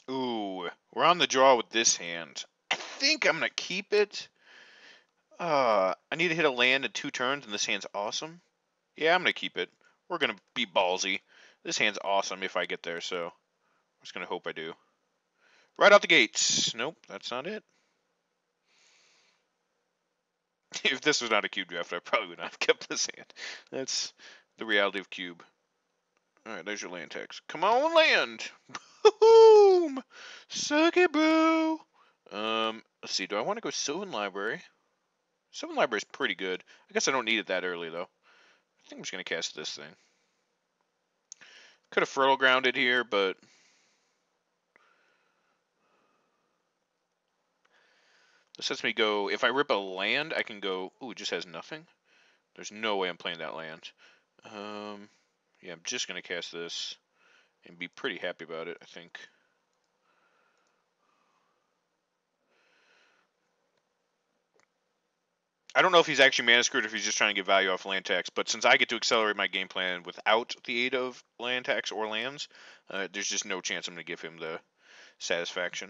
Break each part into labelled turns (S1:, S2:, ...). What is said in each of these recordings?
S1: Ooh, we're on the draw with this hand. I think I'm gonna keep it. I need to hit a land in 2 turns, and this hand's awesome. Yeah, I'm gonna keep it. We're gonna be ballsy. This hand's awesome if I get there, so I'm just gonna hope I do. Right out the gates. Nope, that's not it. If this was not a cube draft, I probably would not have kept this hand. That's the reality of cube. Alright, there's your land tax. Come on, land! Boom! Suck it, bro! Let's see. Do I want to go Sylvan Library? Sylvan Library's pretty good. I guess I don't need it that early, though. I think I'm just going to cast this thing. Could have Fertile Grounded here, but this lets me go. If I rip a land, I can go. Ooh, it just has nothing? There's no way I'm playing that land. Yeah, I'm just going to cast this and be pretty happy about it, I think. I don't know if he's actually mana screwed or if he's just trying to get value off land tax, but since I get to accelerate my game plan without the aid of land tax or lands, there's just no chance I'm going to give him the satisfaction.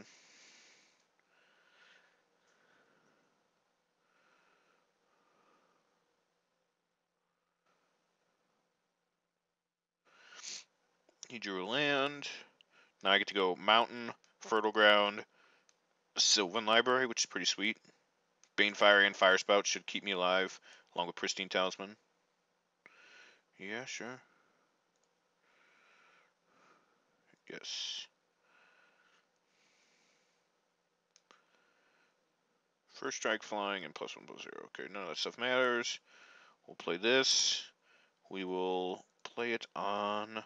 S1: He drew a land. Now I get to go Mountain, Fertile Ground, Sylvan Library, which is pretty sweet. Banefire and Fire Spout should keep me alive, along with Pristine Talisman. Yeah, sure. Yes. First strike flying and +1/+0. Okay, none of that stuff matters. We'll play this. We will play it on.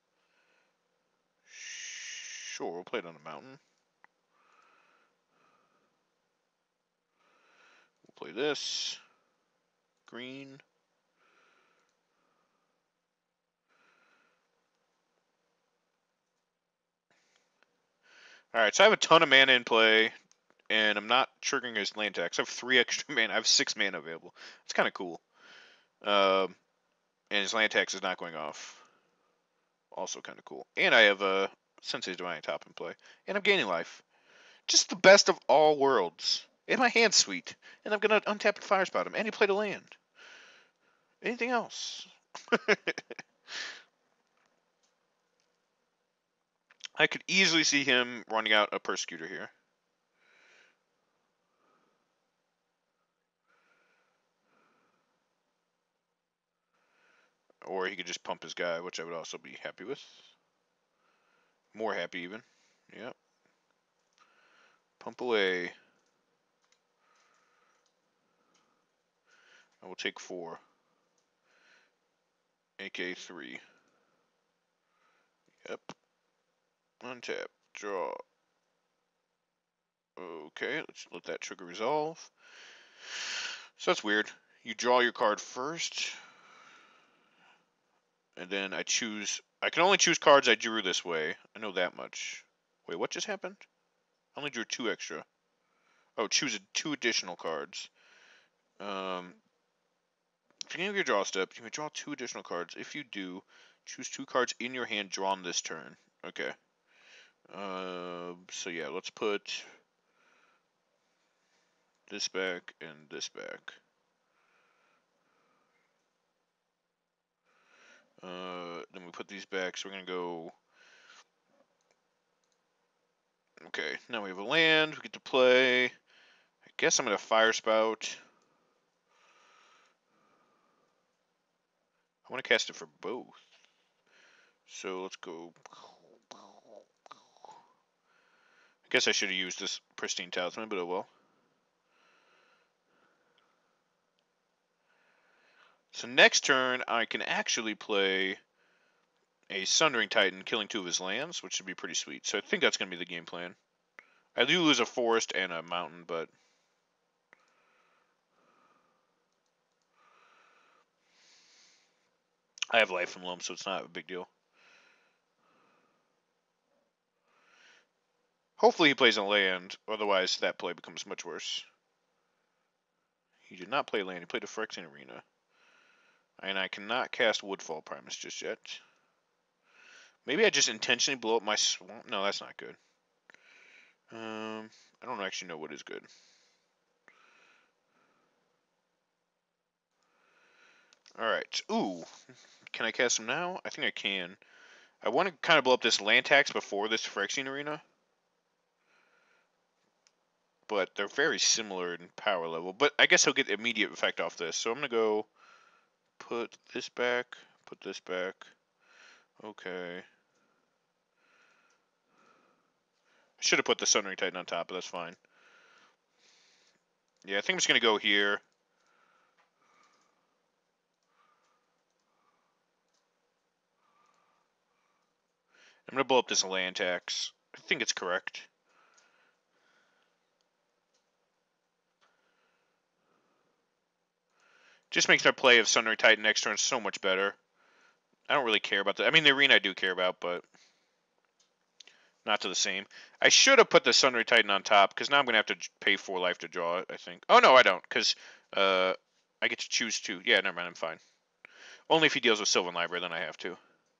S1: Sure, we'll play it on a mountain. We'll play this. Green. Alright, so I have a ton of mana in play, and I'm not triggering his land tax. I have 3 extra mana. I have 6 mana available. It's kind of cool. And his land tax is not going off. Also kind of cool. And I have a Sensei's Divine Top in play. And I'm gaining life. Just the best of all worlds. And my hand's sweet. And I'm going to untap and Fire Spout him. And he played a land. Anything else? I could easily see him running out a Persecutor here. Or he could just pump his guy, which I would also be happy with. More happy, even. Yep. Pump away. I will take 4. AK 3. Yep. Untap. Draw. Okay, let's let that trigger resolve. So that's weird. You draw your card first. And then I choose. I can only choose cards I drew this way. I know that much. Wait, what just happened? I only drew 2 extra. Oh, choose 2 additional cards. Beginning of your draw step, you may draw 2 additional cards. If you do, choose 2 cards in your hand drawn this turn. Okay. So yeah, let's put this back and this back. Then we put these back, so we're gonna go. Okay, now we have a land. We get to play. I guess I'm gonna Fire Spout. I want to cast it for both. So let's go. I guess I should have used this Pristine Talisman, but oh well. So next turn, I can actually play a Sundering Titan, killing 2 of his lands, which should be pretty sweet. So I think that's going to be the game plan. I do lose a forest and a mountain, but I have life from Loam, so it's not a big deal. Hopefully he plays a land, otherwise that play becomes much worse. He did not play land, he played a Phyrexian Arena. And I cannot cast Woodfall Primus just yet. Maybe I just intentionally blow up my swamp. No, that's not good. I don't actually know what is good. Alright. Ooh. Can I cast them now? I think I can. I want to kind of blow up this land tax before this Phyrexian Arena. But they're very similar in power level. But I guess he'll get immediate effect off this. So I'm going to go put this back. Put this back. Okay. I should have put the Sundering Titan on top, but that's fine. Yeah, I think I'm just going to go here. I'm going to blow up this land tax. I think it's correct. Just makes our play of Sundering Titan next turn so much better. I don't really care about that. I mean, the arena I do care about, but not to the same. I should have put the Sundering Titan on top, because now I'm going to have to pay 4 life to draw it, I think. Oh, no, I don't, because I get to choose 2. Yeah, never mind, I'm fine. Only if he deals with Sylvan Library, then I have to.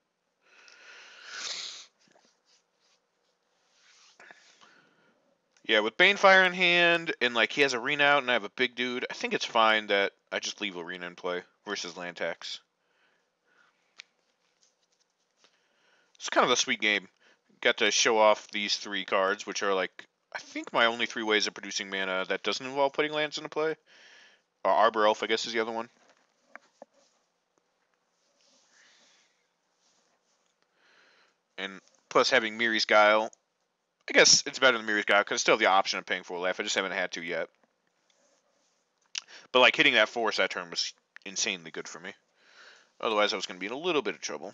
S1: Yeah, with Banefire in hand, and like he has Arena out, and I have a big dude, I think it's fine that I just leave Arena in play versus land tax. It's kind of a sweet game. Got to show off these 3 cards, which are like, I think my only 3 ways of producing mana that doesn't involve putting lands into play. Arbor Elf, I guess, is the other one. And plus having Miri's Guile, I guess it's better than Miri's Guile because I still have the option of paying 4 life. I just haven't had to yet. But like hitting that force that turn was insanely good for me. Otherwise, I was going to be in a little bit of trouble.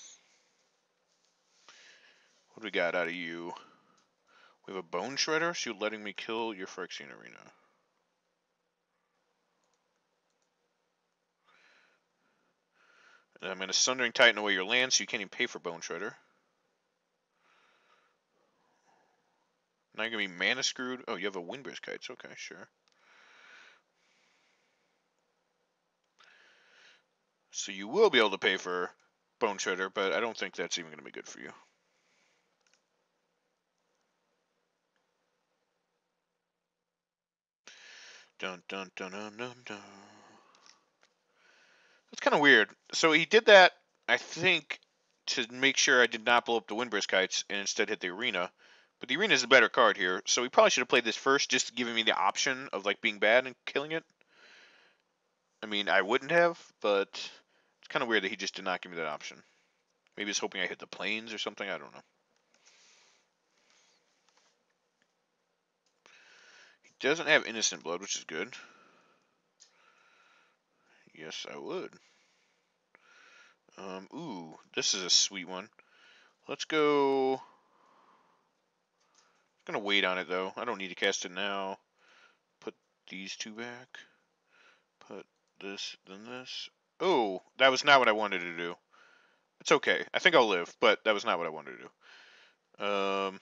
S1: What do we got out of you? We have a Bone Shredder, so you're letting me kill your Phyrexian Arena. And I'm going to Sundering Titan away your land, so you can't even pay for Bone Shredder. Now you're going to be mana screwed. Oh, you have a Windbrisk Kites. Okay, sure. So you will be able to pay for Bone Shredder, but I don't think that's even going to be good for you. Dun dun dun dun dun dun. That's kind of weird. So he did that, I think, to make sure I did not blow up the Windbrisk Kites and instead hit the Arena. But the Arena is a better card here, so he probably should have played this first, just giving me the option of like being bad and killing it. I mean, I wouldn't have, but it's kind of weird that he just did not give me that option. Maybe he's hoping I hit the planes or something. I don't know. He doesn't have Innocent Blood, which is good. Yes, I would. Ooh, this is a sweet one. Let's go. I'm gonna wait on it though. I don't need to cast it now. Put these 2 back. Put this, then this. Oh, that was not what I wanted to do. It's okay. I think I'll live, but that was not what I wanted to do.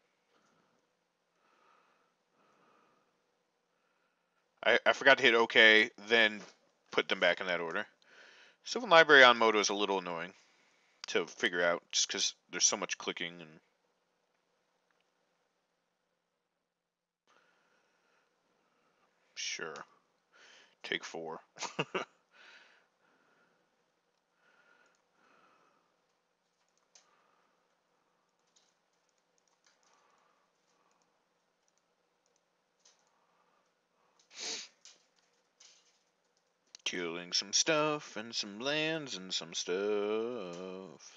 S1: I forgot to hit OK, then put them back in that order. Sylvan Library on Moto is a little annoying to figure out, just because there's so much clicking and. Sure. Take 4. Killing some stuff and some lands and some stuff.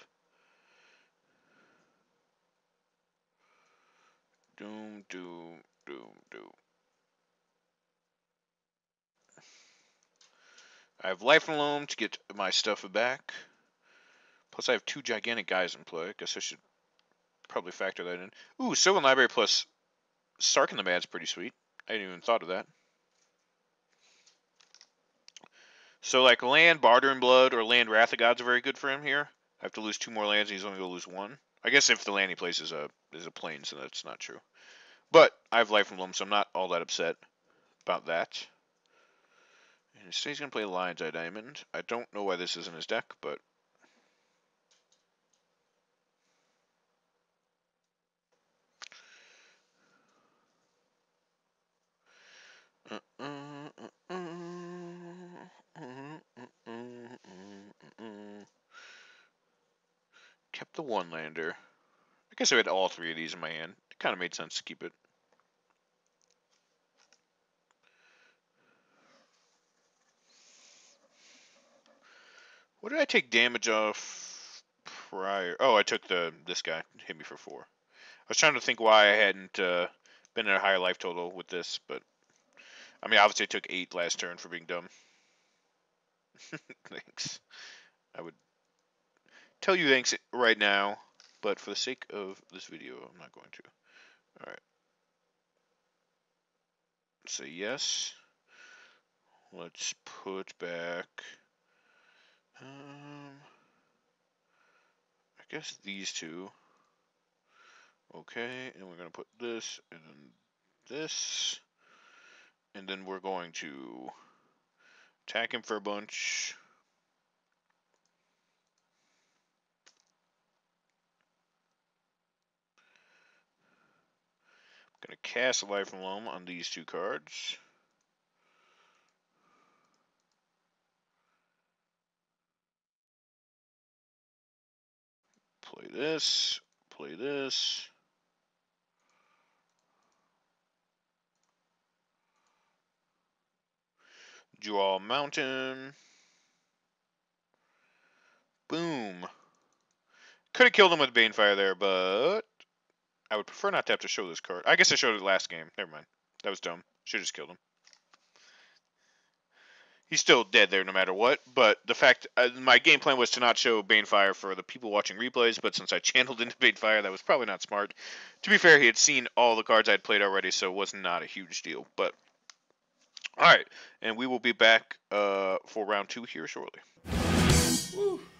S1: Doom, doom, doom, doom. I have Life and Loam to get my stuff back. Plus, I have 2 gigantic guys in play. I guess I should probably factor that in. Ooh, Sylvan Library plus Sark in the Mad's pretty sweet. I hadn't even thought of that. So, like, land Barter in Blood or land Wrath of Gods are very good for him here. I have to lose 2 more lands, and he's only going to lose 1. I guess if the land he plays is a plane, so that's not true. But I have Life and Loam, so I'm not all that upset about that. And he's going to play Lion's Eye Diamond. I don't know why this is in his deck, but. the one lander. I guess I had all three of these in my hand. It kind of made sense to keep it. What did I take damage off prior? Oh, I took this guy. Hit me for 4. I was trying to think why I hadn't been at a higher life total with this, but I mean, obviously I took 8 last turn for being dumb. Thanks. I would tell you thanks right now, but for the sake of this video, I'm not going to. Alright. Say yes. Let's put back... I guess these two. Okay, and we're going to put this, and then this. And then we're going to attack him for a bunch. I'm going to cast a Life from Loam on these 2 cards. Play this. Play this. Draw Mountain. Boom. Could have killed him with Banefire there, but I would prefer not to have to show this card. I guess I showed it last game. Never mind. That was dumb. Should have just killed him. He's still dead there no matter what, but the fact, my game plan was to not show Banefire for the people watching replays, but since I channeled into Banefire, that was probably not smart. To be fair, he had seen all the cards I had played already, so it was not a huge deal, but... Alright, and we will be back for round 2 here shortly. Woo.